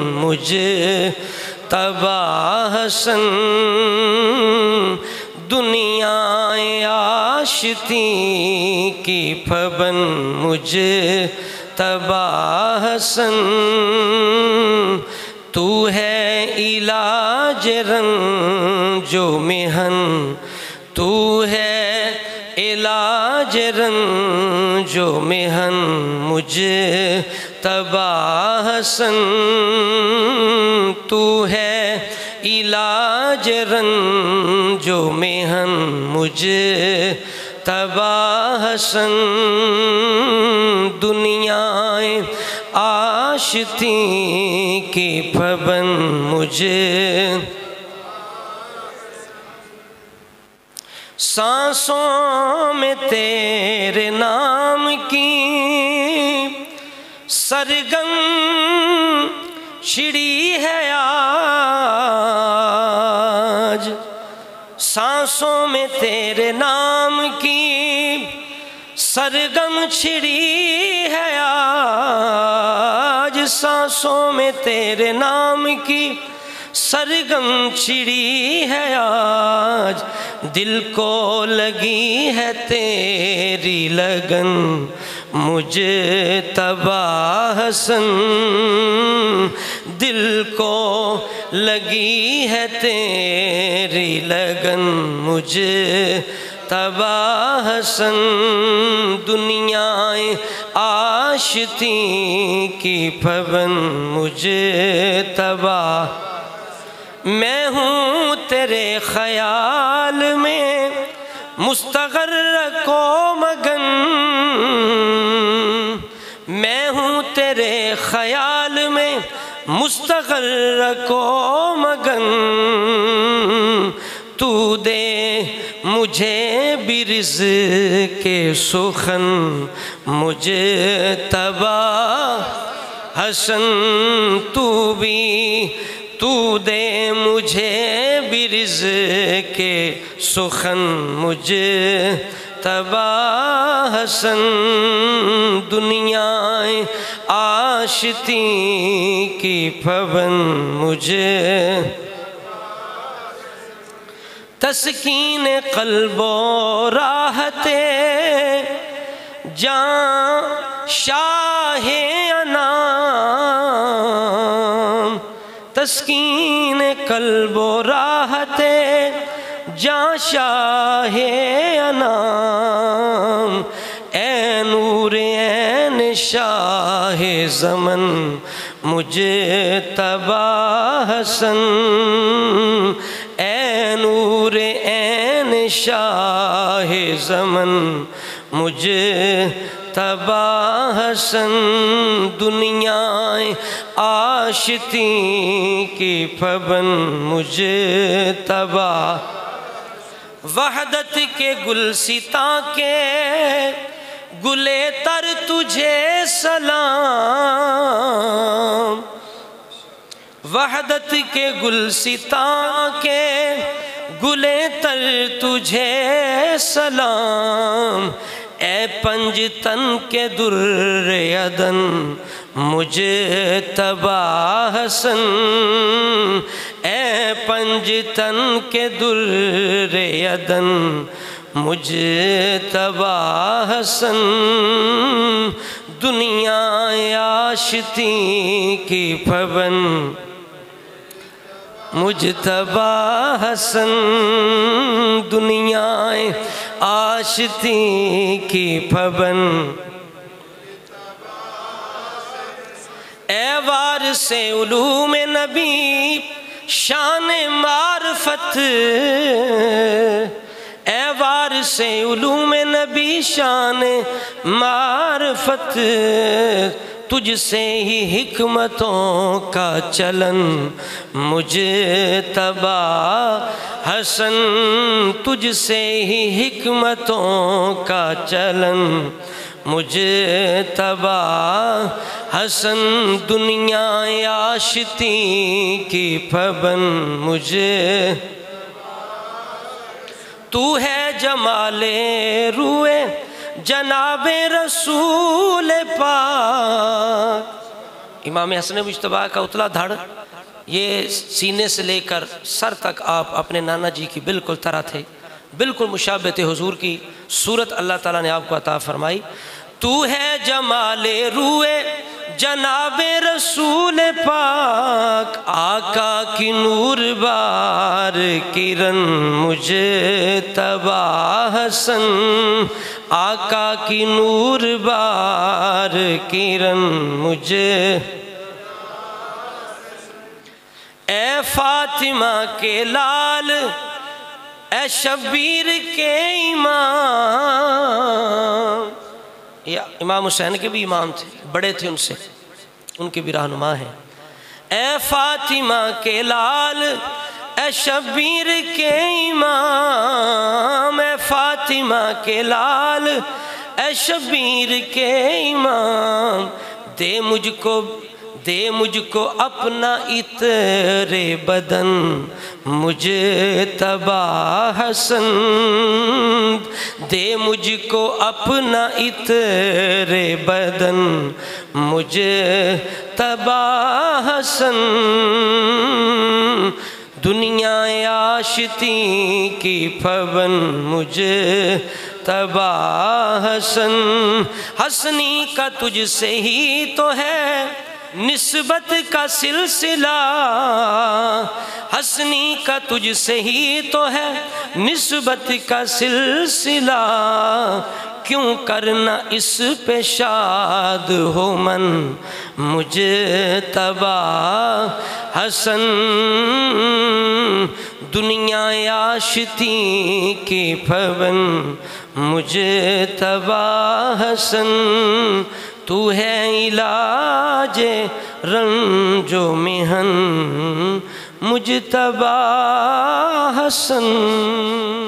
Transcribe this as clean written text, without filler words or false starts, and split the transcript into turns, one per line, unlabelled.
مجھے تبا حسن دنیا آشتی کی پابند مجھے تبا حسن تو ہے علاج رنج و محن تو ہے علاج رنج و محن مجھے تبا حسن تو ہے علاج رنج و محن مجھے تبا حسن دنیا آشتی کی پابند مجھے سانسوں میں تیرے نام کی سرگم چھڑی ہے آج سانسوں میں تیرے نام کی سرگم چھڑی ہے آج سانسوں میں تیرے نام کی سرگم چھڑی ہے آج دل کو لگی ہے تیری لگن مجھے تبا حسن دل کو لگی ہے تیری لگن مجھے تبا حسن دنیا آشتی کی پابند مجھے تبا میں ہوں تیرے خیال میں مستغرق و مگن میں ہوں تیرے خیال میں مستغرق و مگن تو دے مجھے بھی رزق سخن مجھے تبا حسن تو دے مجھے بھی رزق سخن مجھے تبا حسن دنیا آشتی کی پابند مجھے تسکین قلب و راحت جاں شاہ انام تسکین قلب و راحت جاں شاہ انام اے نور عین شاہ زمن مجھے تبا حسن اے نور عین شاہ زمن مجھے تبا حسن دنیا آشتی کی پابند مجھے تبا وحدت کے گلستاں کے گلے تر تجھے سلام وحدت کے گلستاں کے گلے تر تجھے سلام اے پنج تن کے در عدن مجھے تبا حسن اے پنج تن کے در عدن مجھے تبا حسن دنیا آشتی کی پابند مجتبی حسن دنیا آشتی کی پابند اے وارث علوم نبی شان معرفت اے وارث علوم نبی شان معرفت تجھ سے ہی حکمتوں کا چلن مجھے تبا حسن تجھ سے ہی حکمتوں کا چلن مجھے تبا حسن دنیا آشتی کی پابند مجھے تو ہے جمال روئے جناب رسول پاک امام حسن مجتبیٰ کا اتلا دھڑ، یہ سینے سے لے کر سر تک آپ اپنے نانا جی کی بالکل طرح تھے، بالکل مشابہ تھے حضور کی صورت اللہ تعالیٰ نے آپ کو عطا فرمائی۔ تو ہے جمال روئے جناب رسول پاک، آقا کی نور بار کرن مجھے تبا حسن، آقا کی نور بار کرن مجھے، اے فاطمہ کے لال اے شبیر کے امام، امام حسین کے بھی امام تھے، بڑے تھے ان سے، ان کے بھی رہنما ہیں۔ اے فاطمہ کے لال اے شبیر کے امام، اے فاطمہ کے لال اے شبیر کے امام، دے مجھ کو اپنا عطر بدن مجھے تبا حسن، دے مجھ کو اپنا عطر بدن مجھے تبا حسن، دنیا آشتی کی پھبن مجھے تبا حسن، حسنی کا تجھ سے ہی تو ہے نسبت کا سلسلہ، حسنی کا تجھ سے ہی تو ہے نسبت کا سلسلہ، کیوں کرنا اس پہ شاد ہو من مجھے تبا حسن، دنیا آشتی کی پھبن مجھے تبا حسن، تو ہے علاج رنج و محن مجتبی حسن۔